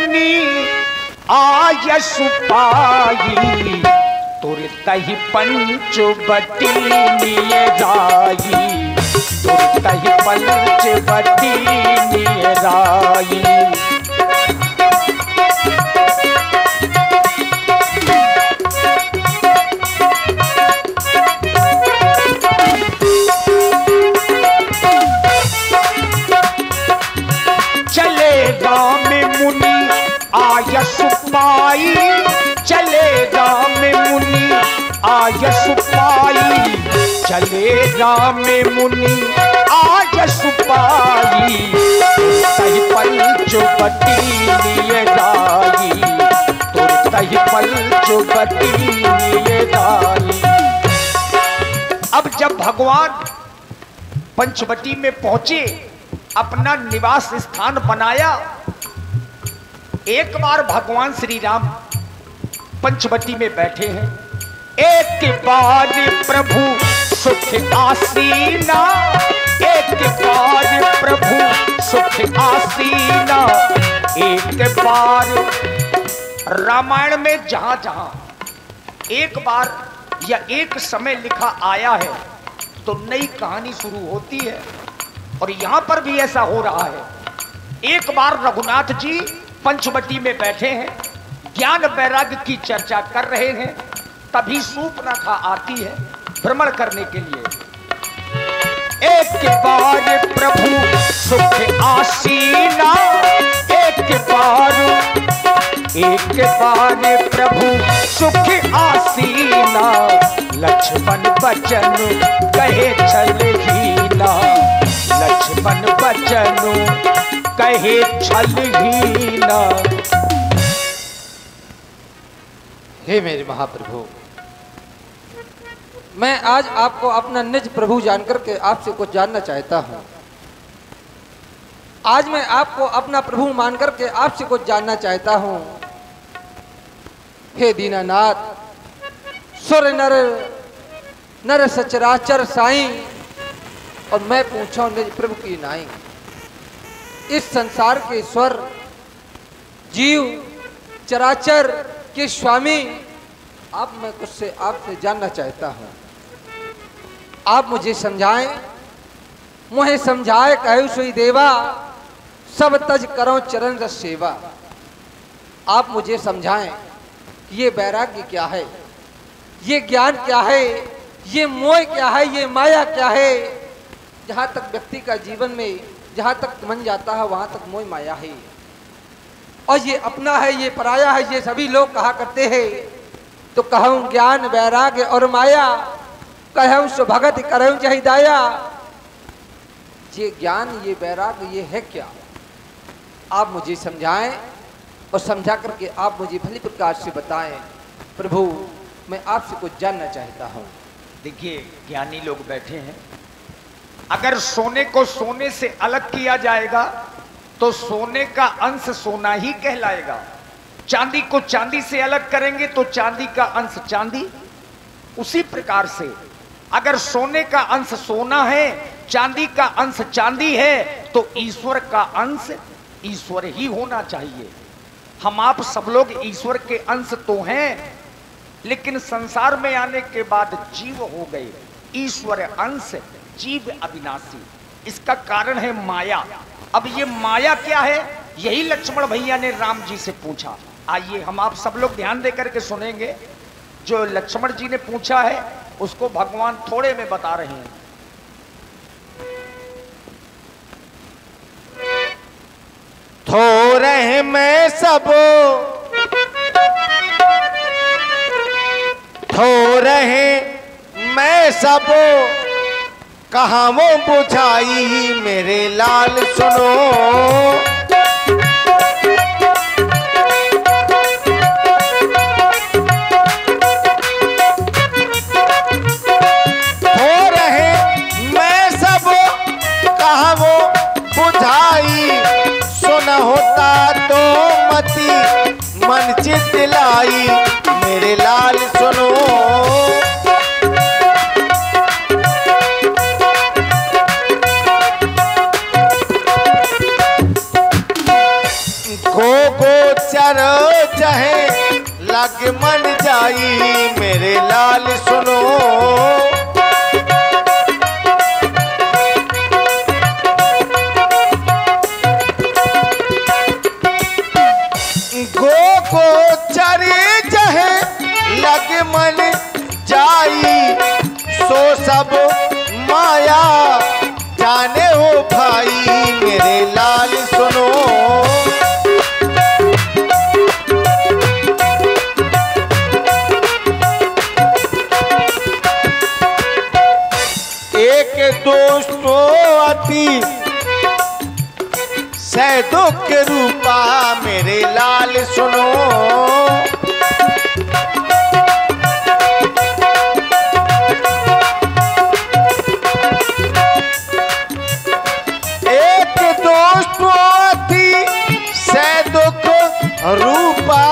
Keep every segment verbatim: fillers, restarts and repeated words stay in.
मुनि आयस पाई, तुरतहि पंचवटी नियराई, तुरतहि पंचवटी नियराई। आयस पाई, चले राम मुनि आयस पाई, चले राम मुनि आयस पाई, तुरतहि पंचवटी नियराई, तुरतहि पंचवटी नियराई। अब जब भगवान पंचवटी में पहुंचे, अपना निवास स्थान बनाया, एक बार भगवान श्री राम पंचवटी में बैठे हैं। एक बार प्रभु सुख आसीना, एक बार प्रभु सुख आसीना, एक बार। रामायण में जहां जहां एक बार या एक समय लिखा आया है तो नई कहानी शुरू होती है, और यहां पर भी ऐसा हो रहा है। एक बार रघुनाथ जी पंचवटी में बैठे हैं, ज्ञान वैराग्य की चर्चा कर रहे हैं, तभी शूर्पणखा आती है भ्रमण करने के लिए। एक बार प्रभु सुख आसीना, एक बार, एक बार प्रभु सुख आसीना, लक्ष्मण बचन कहे छलहीना, लक्ष्मण बचन कहे छलहीना। हे मेरे महाप्रभु, मैं आज आपको अपना निज प्रभु जानकर के आपसे कुछ जानना चाहता हूं। आज मैं आपको अपना प्रभु मानकर के आपसे कुछ जानना चाहता हूं। हे दीनानाथ, सुर नर नर सचराचर साईं, और मैं पूछा निज प्रभु की नाई। इस संसार के ईश्वर, जीव चराचर के स्वामी, आप मैं कुछ से आपसे जानना चाहता हूं। आप मुझे समझाएं, मुझे समझाए कहु सोई देवा, सब तज करो चरण रस सेवा। आप मुझे समझाएं कि ये वैराग्य क्या है, ये ज्ञान क्या है, ये मोह क्या है, ये माया क्या है। जहां तक व्यक्ति का जीवन में जहां तक मन जाता है वहां तक मोह माया है, और ये अपना है, ये पराया है, ये सभी लोग कहा करते हैं। तो कहूं ज्ञान वैराग्य और माया, कहूं सो भगत करऊं चाहे दाया। ये ज्ञान, ये वैराग्य, ये है क्या? आप मुझे समझाएं, और समझा करके आप मुझे भली प्रकार से बताएं। प्रभु, मैं आपसे कुछ जानना चाहता हूं। देखिए, ज्ञानी लोग बैठे हैं। अगर सोने को सोने से अलग किया जाएगा तो सोने का अंश सोना ही कहलाएगा। चांदी को चांदी से अलग करेंगे तो चांदी का अंश चांदी। उसी प्रकार से अगर सोने का अंश सोना है, चांदी का अंश चांदी है, तो ईश्वर का अंश ईश्वर ही होना चाहिए। हम आप सब लोग ईश्वर के अंश तो हैं, लेकिन संसार में आने के बाद जीव हो गए। ईश्वर अंश, जीव अविनाशी। इसका कारण है माया। अब ये माया क्या है, यही लक्ष्मण भैया ने राम जी से पूछा। आइए हम आप सब लोग ध्यान देकर के सुनेंगे। जो लक्ष्मण जी ने पूछा है उसको भगवान थोड़े में बता रहे हैं। थोड़े में सब थोड़े में सब कहाँ वो बुझाई मेरे लाल सुनो। मन चित लाई मेरे लाल सुनो। गो गोचर चाहे लग मन जाई मेरे लाल सुनो। गो गोचर चाहे लग मन जाई सो सब माया जाने हो भाई मेरे लाल सुनो। एक दोस्तों अति सह दुख रूपा मेरे लाल सुनो। एक दोस्तों अति सह दुख रूपा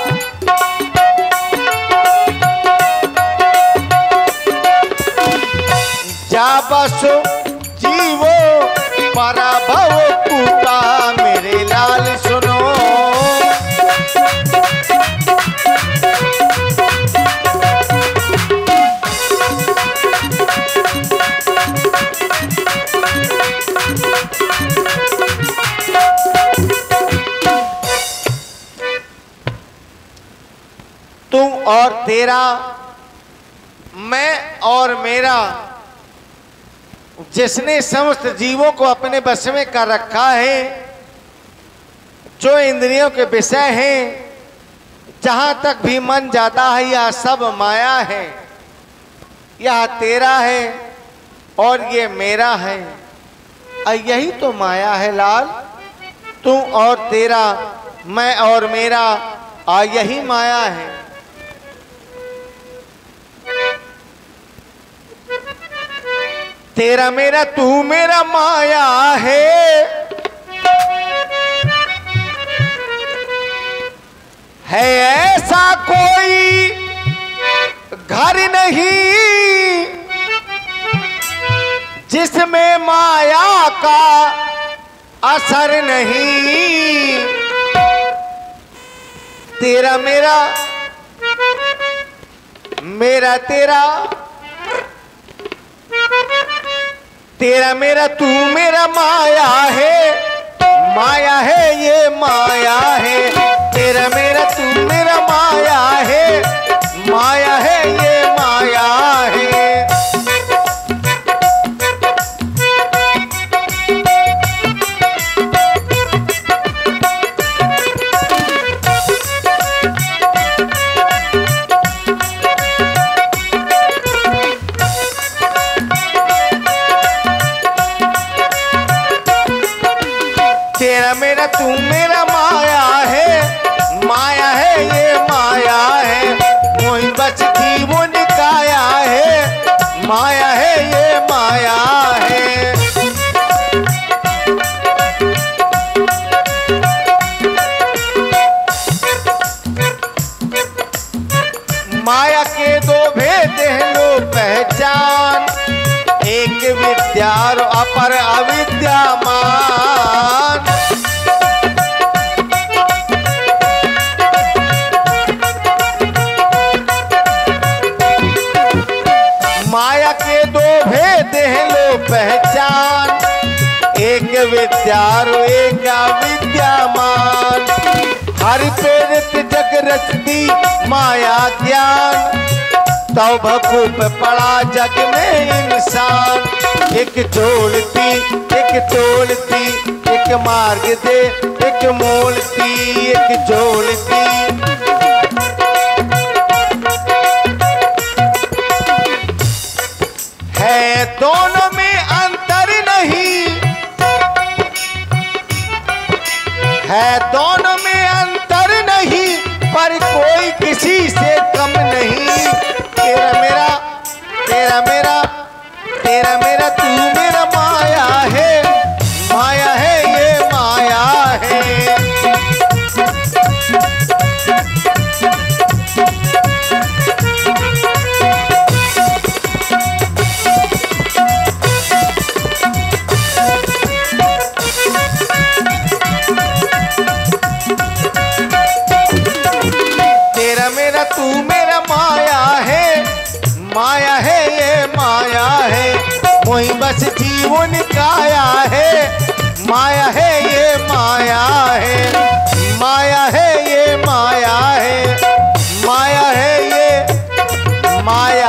जा बस जीवो पराभव कूपा मेरे लाल सुनो। तुम और तेरा, मैं और मेरा, जिसने समस्त जीवों को अपने बस में कर रखा है, जो इंद्रियों के विषय हैं, जहां तक भी मन जाता है यह सब माया है। यह तेरा है और ये मेरा है, और यही तो माया है लाल। तुम और तेरा, मैं और मेरा, और यही माया है। तेरा मेरा तू मेरा माया है, है ऐसा कोई घर नहीं जिसमें माया का असर नहीं। तेरा मेरा, मेरा तेरा, तेरा मेरा तू मेरा माया है, माया है ये माया है। तेरा मेरा तू मेरा माया है, माया है ये माया है। तेरा मेरा तू मेरा माया है, माया है ये माया है। मोही बच थी वो निकाया है, माया है ये माया है। माया के दो भेद हैं लो पहचान, एक विद्या और अपर अविद्यामान। माया के दो भेद हैं लो पहचान, एक विद्या और एक अविद्यामान। हरि प्रेरित जग रचती माया ज्ञान, तो भकूप पड़ा जग में इंसान। एक जोड़ती एक तोड़ती, एक मार्ग दे एक मोड़ती, एक जोड़ती। है दोनों में अंतर नहीं, है दोनों में अंतर नहीं, पर कोई किसी से कम नहीं। तेरा मेरा, तेरा मेरा, तेरा मेरा तू मेरा माया है, माया है ये माया है। बस जीवन का आया है। माया है ये माया है, माया है ये माया है, माया है ये माया।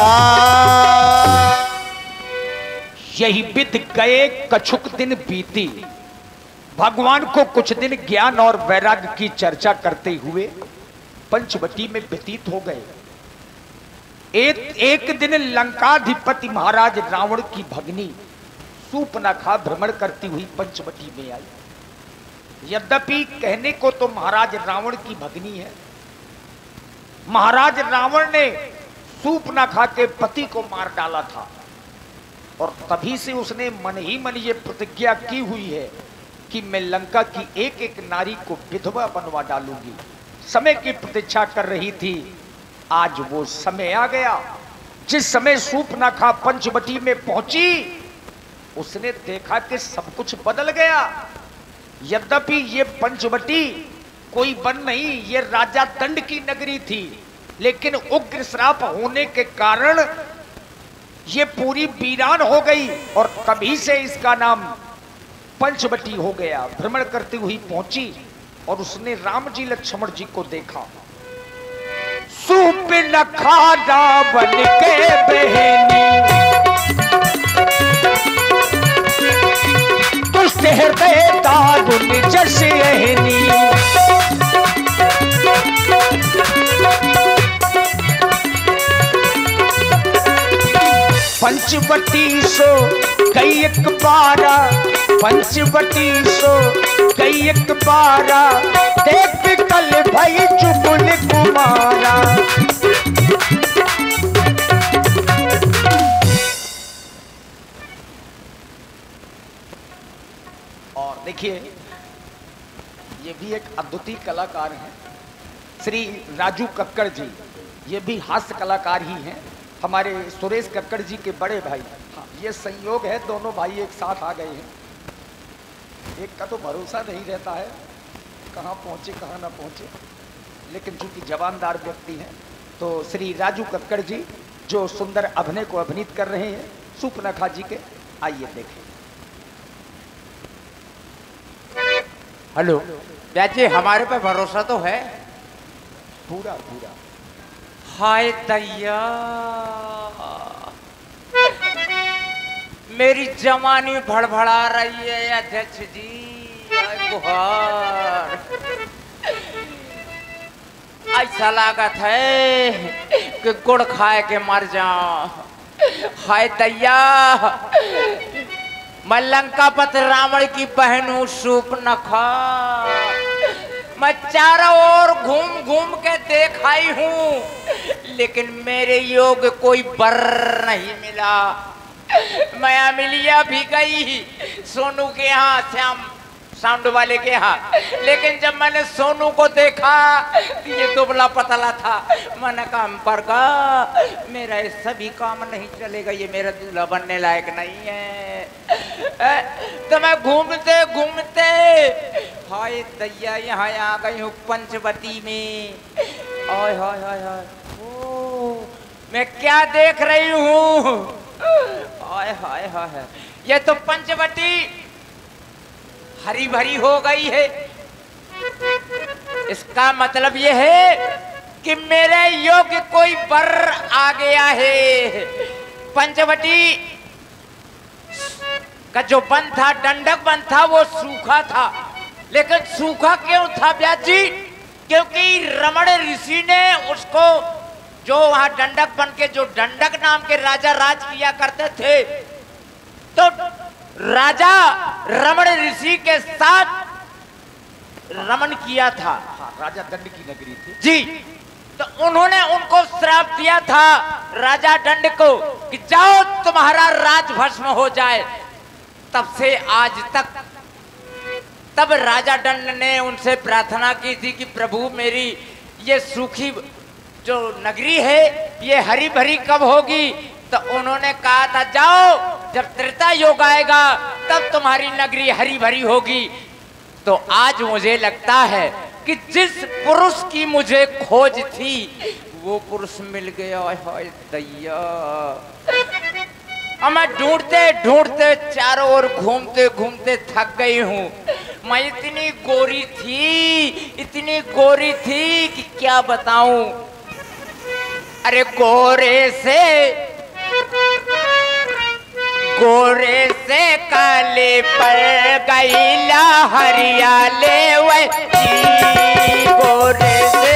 यही बीत गए कछुक दिन बीती। भगवान को कुछ दिन ज्ञान और वैराग्य की चर्चा करते हुए पंचवटी में व्यतीत हो गए। एक एक दिन लंकाधिपति महाराज रावण की भगनी सूर्पनखा भ्रमण करती हुई पंचवटी में आई। यद्यपि कहने को तो महाराज रावण की भगनी है, महाराज रावण ने सूर्पनखा के पति को मार डाला था और तभी से उसने मन ही मन ये प्रतिज्ञा की हुई है कि मैं लंका की एक एक नारी को विधवा बनवा डालूंगी। समय की प्रतीक्षा कर रही थी, आज वो समय आ गया। जिस समय सूर्पनखा पंचवटी में पहुंची, उसने देखा कि सब कुछ बदल गया। यद्यपि ये पंचवटी कोई वन नहीं, ये राजा दंड की नगरी थी, लेकिन उग्र श्राप होने के कारण ये पूरी वीरान हो गई और तभी से इसका नाम पंचवटी हो गया। भ्रमण करती हुई पहुंची और उसने राम जी लक्ष्मण जी को देखा। सूर्पनखा रावण के बहनी, दुष्ट हृदय दारुण जस अहनी। पंचवटी सो कई एक बारा, पंचवटी सो कई एक बारा, देख कल भई चुगुल कुमारा। और देखिए, ये भी एक अद्वितीय कलाकार हैं, श्री राजू कक्कड़ जी। ये भी हास्य कलाकार ही हैं, हमारे सुरेश कक्कड़ जी के बड़े भाई। हाँ, ये संयोग है, दोनों भाई एक साथ आ गए हैं। एक का तो भरोसा नहीं रहता है कहाँ पहुँचे कहाँ ना पहुँचे, लेकिन चूंकि जवानदार व्यक्ति हैं, तो श्री राजू कक्कड़ जी जो सुंदर अभिनय को अभिनीत कर रहे हैं सूर्पनखा जी के, आइए देखें। हेलो जी, हमारे पे भरोसा तो है? पूरा पूरा। हाय दैया, मेरी जवानी भड़भड़ा रही है अध्यक्ष जी। हाय गुहार, ऐसा लागत है कि गुड़ खाए के मर जाऊं। हाय दैया, मैं लंकापति रावण की बहन हूँ सूर्पनखा। मैं चारों ओर घूम घूम के देख आई हूँ, लेकिन मेरे योग कोई बर नहीं मिला। मैं अमिलिया भी गई सोनू के यहाँ, श्याम साउंड वाले के यहाँ, लेकिन जब मैंने सोनू को देखा ये दुबला पतला था, मैंने कहा पर का मेरा ये सभी काम नहीं चलेगा, ये मेरा दूल्हा बनने लायक नहीं है। तो मैं घूमते घूमते हाय दैया यहाँ आ गई हूँ पंचवटी में। हाय हाय हाय हाय, ओ मैं क्या देख रही हूँ? हाय हाय हाय, ये तो पंचवटी हरी भरी हो गई है। इसका मतलब यह है कि मेरे योग्य कोई वर आ गया है। पंचवटी का जो वन था, दंडक वन था, वो सूखा था। लेकिन सूखा क्यों था व्यास जी? क्योंकि रमण ऋषि ने उसको, जो वहां दंडक बन के जो दंडक नाम के राजा राज किया करते थे, तो राजा रमण ऋषि के साथ रमन किया था। हाँ, राजा दंड की नगरी थी जी। तो उन्होंने उनको श्राप दिया था राजा दंड को कि जाओ तुम्हारा राज भस्म हो जाए। तब से आज तक, तब राजा दंड ने उनसे प्रार्थना की थी कि प्रभु मेरी ये सूखी जो नगरी है ये हरी भरी कब होगी? तो उन्होंने कहा था जाओ, जब त्रेता योग आएगा तब तुम्हारी नगरी हरी भरी होगी। तो आज मुझे लगता है कि जिस पुरुष की मुझे खोज थी वो पुरुष मिल गया। हाय दैया, और मैं ढूंढते ढूंढते चारों ओर घूमते घूमते थक गई हूँ। मैं इतनी गोरी थी, इतनी गोरी थी कि क्या बताऊं। अरे गोरे से गोरे से काले पर गई ला हरियाले वही गोरे से।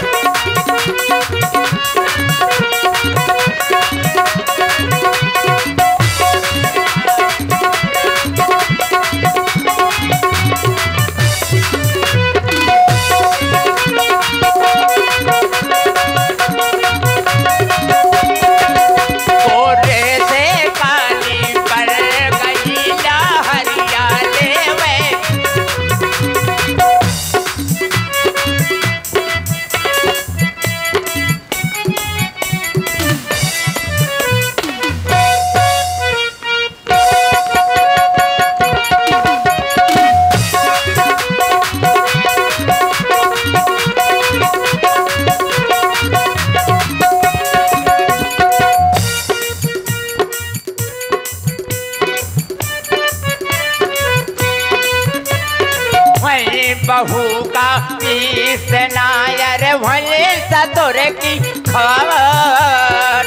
बहू का पीस नायर भले सतुर की खबर।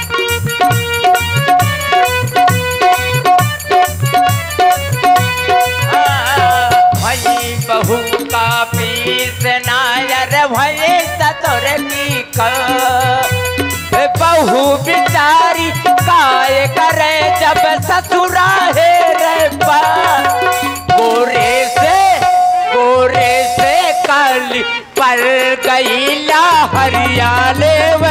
भली बहू का पीस नायर भले सतुर की खबर। बहू बिचारी काय करे जब ससुरा है रे पा। गोरे से गोरे से काली पर गई ला हरियाले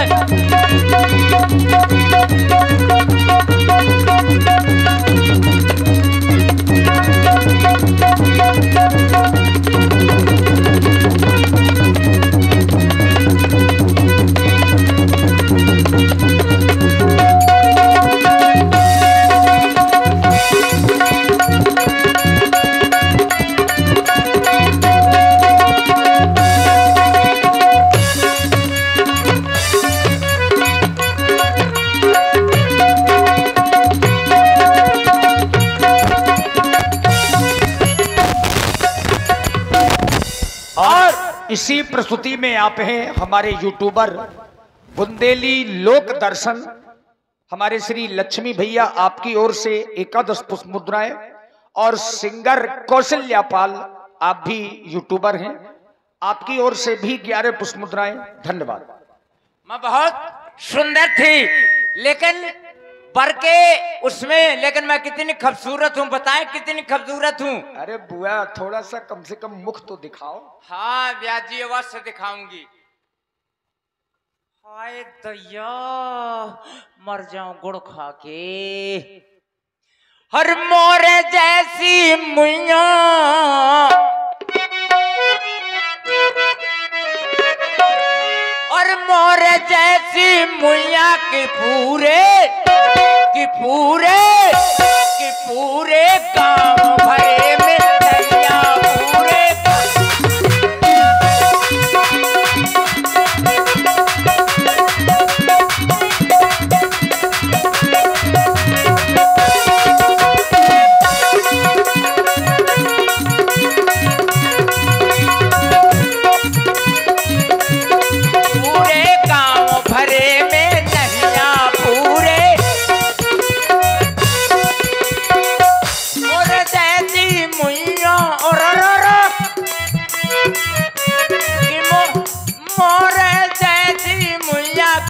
इसी प्रस्तुति में आप हैं हमारे यूट्यूबर बुंदेली लोक दर्शन, हमारे श्री लक्ष्मी भैया आपकी ओर से एकादश पुष्प मुद्राएं, और सिंगर कौशल्या पाल आप भी यूट्यूबर हैं, आपकी ओर से भी ग्यारह पुष्प मुद्राएं। धन्यवाद। मैं बहुत सुंदर थी लेकिन बर के उसमें, लेकिन मैं कितनी खूबसूरत हूँ, बताएं कितनी खूबसूरत हूँ। अरे बुआ थोड़ा सा कम से कम मुख तो दिखाओ। हाँ ब्याजी अवश्य दिखाऊंगी। हाय दया मर जाऊं गुड़ खा के। हर मोरे जैसी मुइया और मोरे जैसी मुइया के पूरे कि पूरे कि पूरे गांव भरे